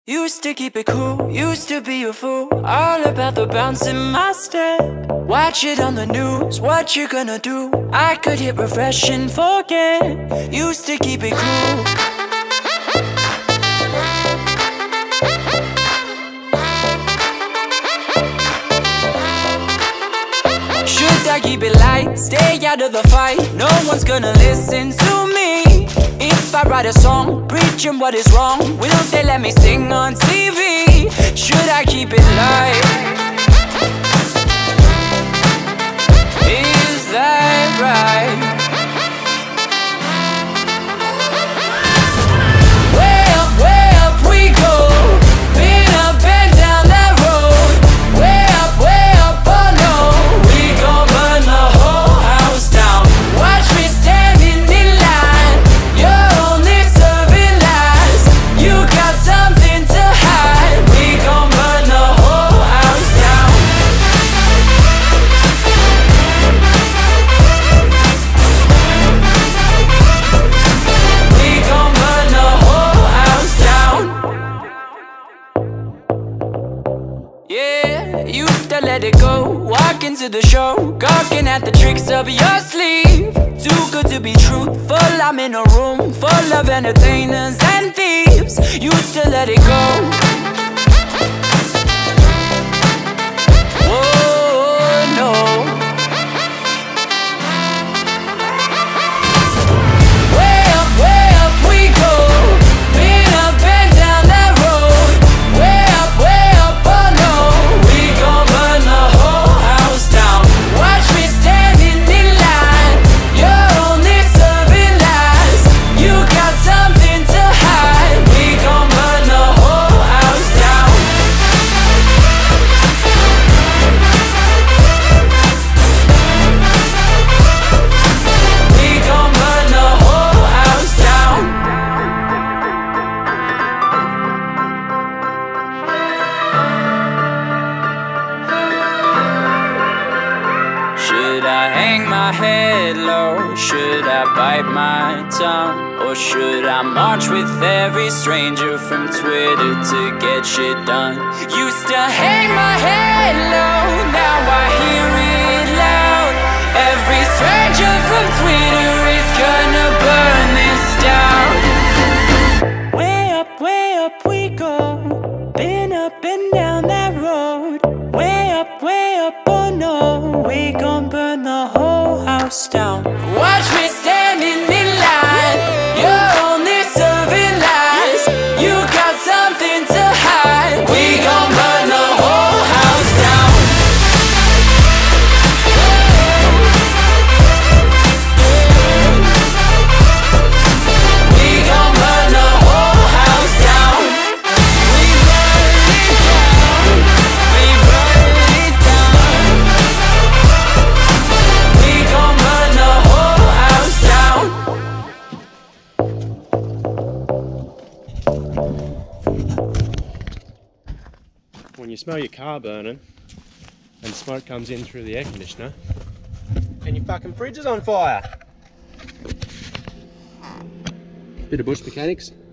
Used to keep it cool, used to be a fool, all about the bounce in my step. Watch it on the news, what you gonna do? I could hit refresh and forget. Used to keep it cool. Should I keep it light, stay out of the fight? No one's gonna listen to me. If I write a song, preaching what is wrong, will they let me sing on TV? Should I keep it light? Is that right? Way up we go. Been up and down that road. Way up, oh no. We gon' burn the whole house down. Watch me standing in line. You're only serving lies. You got something to hide. We gon' burn the whole house down. We gon' burn the whole house down. Yeah, used to let it go. Walk into the show, gawking at the tricks up your sleeve. Too good to be truthful, I'm in a room full of entertainers and thieves. Used to let it go. Whoa, no. Way up we go. Been up and down that road. Way up, oh no. We gon' burn the whole house down. Watch me standing in line. You're only serving lies. You got something to hide. We gon' burn the whole house down. We gon' burn the whole house down. Should I hang my head low? Should I bite my tongue? Or should I march with every stranger from Twitter to get shit done? Used to hang my head low, now I hear it loud. Every stranger from Twitter is gonna burn this down. Way up we go. Been up and down that road. Way up, oh no. We gon' burn the whole house down. Watch me standing in line. You're only serving lies. You got something to hide. We gon' burn the whole house down. We gon' burn the whole house down. We burn it down. We burn it down. We gon' burn the whole house down. When you smell your car burning and smoke comes in through the air conditioner and your fucking fridge is on fire. Bit of bush mechanics.